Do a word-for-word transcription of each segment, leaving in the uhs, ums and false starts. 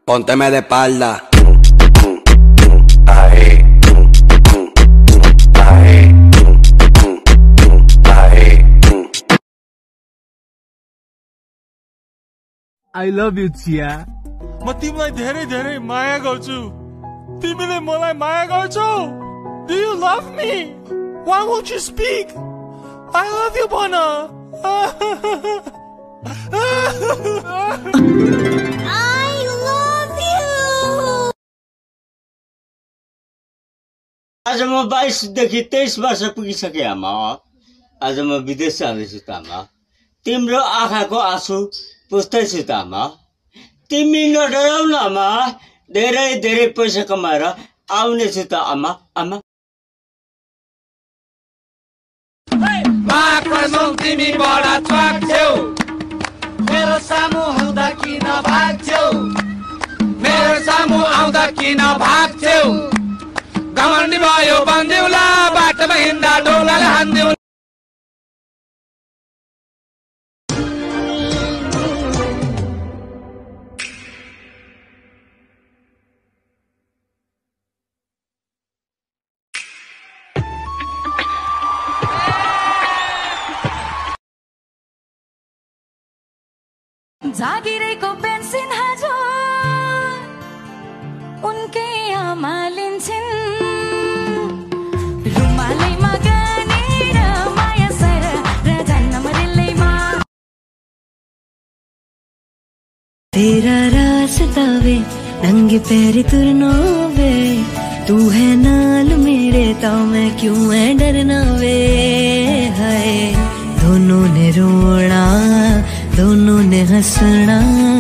Pónteme de espalda. I love you, Chia. म तिमीलाई धेरै धेरै माया गर्छु. तिमीले मलाई माया गर्छौ? Do you love me? Why won't you speak? I love you, Bana. I love you. आज म बाइस देखि तेइस वर्ष पुगिसके आमा. आज म विदेश जाँदैछु त आमा. तिम्रो आँखाको आँसु पुस्दैछु त आमा. तिमी नडराउ न आमा. धेरै धेरै पैसा कमाएर आउनेछु त आमा. आमा तिमी बडा छ्याउ मेरो सामु आउँदा किन भाग्छौ मेरो सामु आउँदा किन भाग्छौ घमण्डी भयो बन्देउला बाटोमा हिँड्दा डोलाले हान्देउ जागिरेको पेन्सन हजुर उनकै आमा लिन्छन् रुमालैमा गानेर माया सर र जन्म रिल्लैमा तेरा रास्ता वे नंगे पैर तुरना वे तू है नाल मेरे तो मैं क्यों है डरना वे हाय दोनों ने रोना दोनों ने हंसना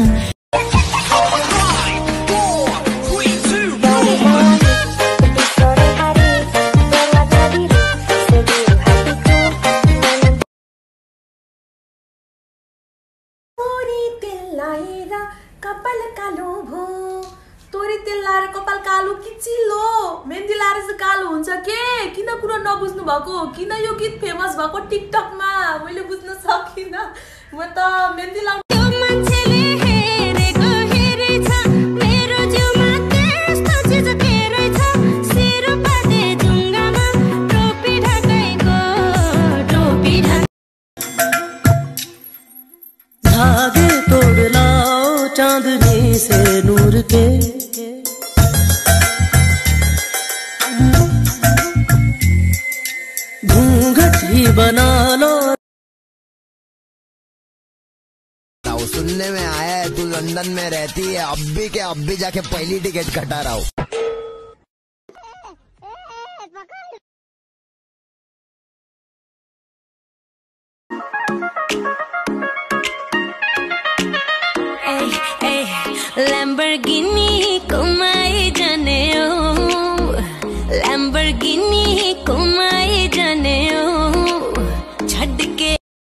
कपाल कालो भो तोरी तेल लाएर कपाल कालो कि चिल्लो मेहन्दी लाएर चाहिँ कालो हुन्छ के किन कुरा नबुझ्नु भएको किन यो गीत फेमस भएको टिकटकमा मैले बुझ्न सकिन म त मेहन्दी लाउनु मान्छेले हेरेको हेरेछ मेरो जिउमा त्यस्तो चिज के रहेछ सिर पाते ढुङ्गामा टोपी ढाकेको टोपी धागे तोड़ लाओ चांदनी से नूर के घूंघट ही बना लो सुनने में आया है तू लंदन में रहती है अब भी के अब भी जाके पहली टिकट कटा रहा हूँ Lamborghini कुमाई जाने ओ Lamborghini कुमाई जाने ओ छड़ के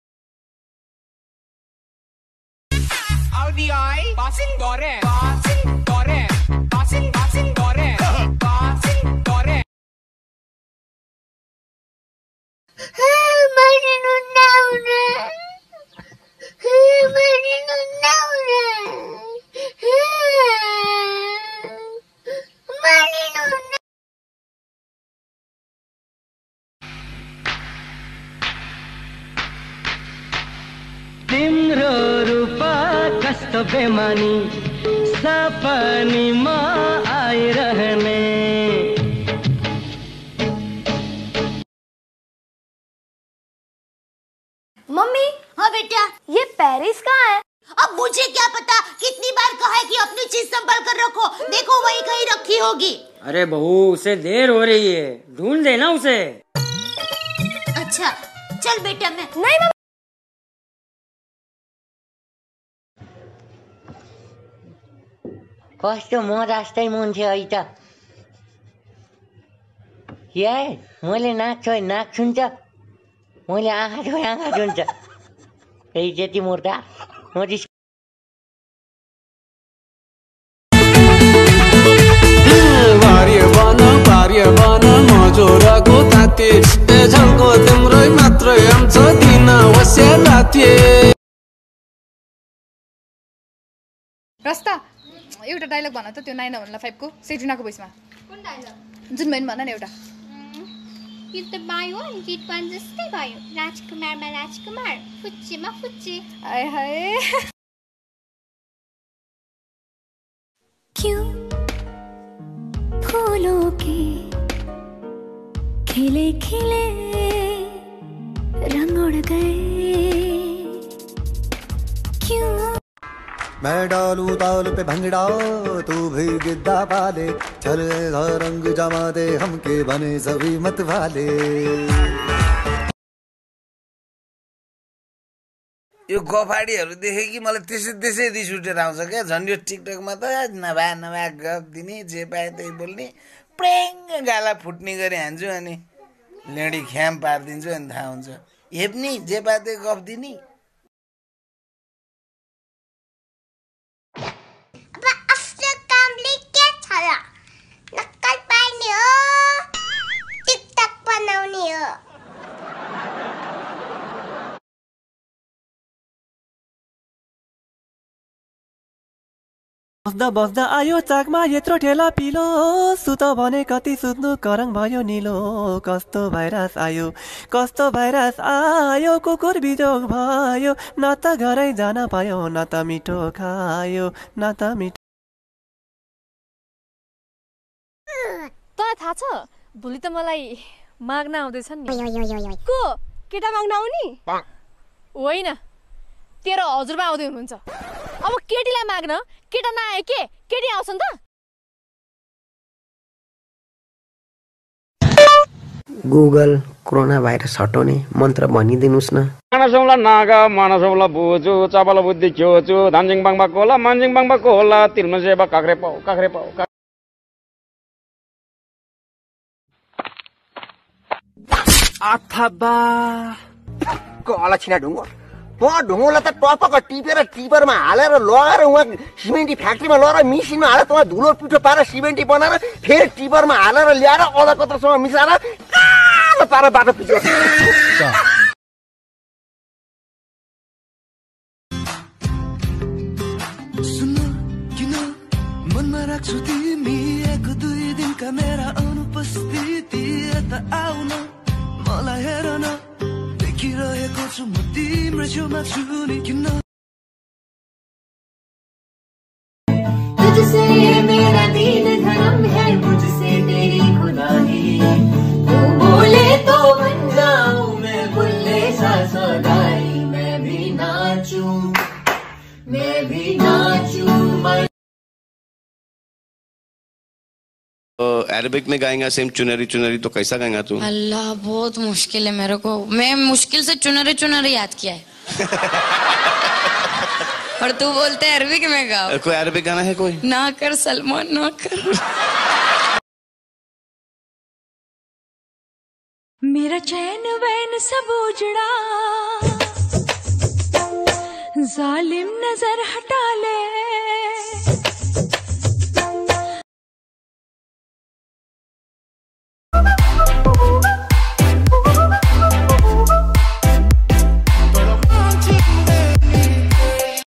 Audi I passing dore passing dore passing passing dore passing dore Hey, Marino Nauna. Hey, Marino Nauna. Marino Nauna. तिम्रो रूपा कस्तो बेमानी सपनीमा आइरहने मम्मी हाँ बेटा ये पेरिस कहाँ है अब मुझे क्या पता कितनी बार कहा है कि अपनी चीज संभाल कर रखो देखो वही कहीं रखी होगी अरे बहू उसे देर हो रही है ढूंढ देना उसे अच्छा चल बेटा मैं नहीं कस्तो मजास्तै मान्छे है त यार मैले नाक छोए नाक छुन्छ मैले आँखा छोए आँखा छुन्छ त्यही जति मोर्दा म मजोराको ताते झल्को तिम्रै मात्रै आउँछ दिन वस्या राते रस्ता एउटा डायलग भन त त्यो नाइन भन्ला फाइभ को सेट्रिनाको भोइसमा कुन डायलग जुन मैले भन न एउटा यो त बायो गीत पान जस्तै भयो राजकुमारमा राजकुमार फुच्चेमा फुच्चे आय हाय क्यों फूलों के खिले खिले रंग उड़ गए क्यों मैं डालू ताल पे भंगड़ा तू भी गिद्दा पाले चले रंग जमा दे हमके बने सभी मत वाले यो गफाडीहरू देखे कि मलाई त्यसै त्यसै रिस उठेर आउँछ क्या झन् यो टिकटकमा त नभए नभए गफ दिने जे पाए त्यही बोल्ने प्रेङ गाला फुट्ने गरी हान्छु अनि लेडी ख्याम पारिदिन्छु अनि थाहा हुन्छ हेप्ने जे पाए त्यही गफ दिने नक्कल पार्ने हो टिकटक बनाउने हो बस्दा बस्दा आयो चाकमा यत्रो ठेला पिलो सुत भने कति सुत्नु करङ भयो निलो कस्तो भाइरस आयो कस्तो भाइरस आयो कुकुर बिजोग भयो न त घरै जान पायो न त मिठो खायो न त मिठो तँलाई थाहा छ भोलि त मलाई माग्न आउँदैछन् नि को केटा माग्न आउने होइन तेरो हजुरबा आउँदै हुनुहुन्छ अब केटीलाई माग्न केटा नआए के केटी आउँछन् त गुगल कोरोना भाइरस हटाउने मन्त्र भनिदिनुस् न मानसौला नागा मानसौला बुजु चपल बुद्धि क्योचु धानजिङ बाङबा कोला मानजिङ बाङबा कोला तिलमा सेवा काक्रे पाउ काक्रे पाउ अथबा कला छिना ढुङ्गो त ढुङ्गोलाई त टपक टिपेर टिपरमा हालेर लगाएर उहाँ सिमेन्टी फ्याक्ट्रीमा लगेर मिसिनमा हालेर तँ धुलो पिठो पारेर सिमेन्टी बनाएर फेरि टिपरमा हालेर ल्याएर अदा कत्रसँग मिसाएर कालो पारेर बाटो पिच्यो सुन्नु किन मनमा राख्छु तिमी एक दुई दिनका मेरा अनुपस्थिति यता आउन मलाई हेर न देखिरहेको छु म तिम्रो छेउमा छु नि किन तुझसे मेरा दीन धर्म है मुझसे तेरी खुदाई तू बोले तो बन जाऊं मैं बुल्ले सा सगाई मैं भी नाचूं मैं भी नाचूं अरबिक में गाएगा सेम चुनरी चुनरी तो कैसा गाएगा तू? अल्लाह बहुत मुश्किल है मेरे को मैं मुश्किल से चुनरी चुनरी याद किया है और तू बोलते है अरबिक में गाओ कोई अरबिक गाना है कोई ना कर सलमान ना कर मेरा चैन वैन सब उजड़ा जालिम नजर हटा ले